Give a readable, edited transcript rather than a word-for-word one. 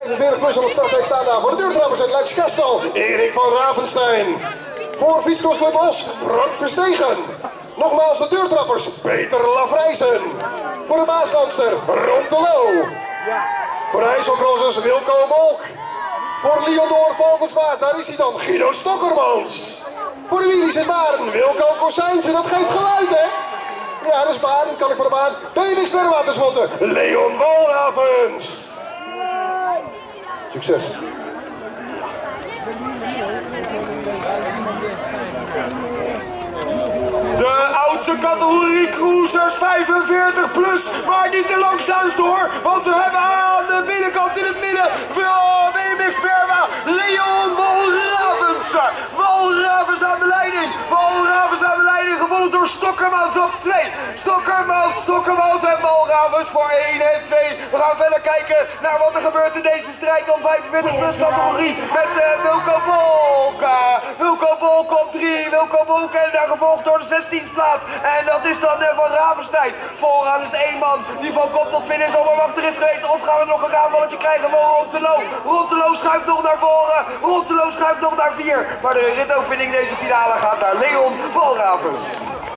45 plus op het starthek staan daar voor de deurtrappers uit Luikskastel. Erik van Ravenstein. Voor Fietscrossclub Os, Frank Verstegen. Nogmaals de deurtrappers, Peter Lafrijzen. Voor de baaslandster, Ron Terlouw. Voor de IJsselcrossers, Wilco Bolk. Voor Leon Door Valkenswaard, daar is hij dan, Guido Stokkermans. Voor de wheelies in Baren, Wilco Cossijnse, dat geeft geluid hè. Ja, dat is Baren, kan ik voor de baan. BMX Werwaterslotten, Leon Walravens. Succes. De oudste categorie cruisers 45 plus, maar niet de langzaamste hoor, want we hebben aan de binnenkant in het midden BMX Berwa Leon Walravens. Walravens aan de leiding, Walravens aan de leiding, gevolgd door Stokkermans op 2. Stokkermans en Walravens voor 1 en 2. We gaan verder kijken naar wat er gebeurt in deze strijd om 45 plus categorie met Wilco Bolk. Wilco Bolk op 3, Wilco Bolk en daar gevolgd door de 16e plaats. En dat is dan Van Ravenstein. Vooraan is de 1 man die van kop tot finish achter is geweest. Of gaan we nog een aanvalletje krijgen van Ron Terlouw. Ron Terlouw schuift nog naar voren. Ron Terlouw schuift nog naar 4. Maar de ritoverwinning deze finale gaat naar Leon Walravens.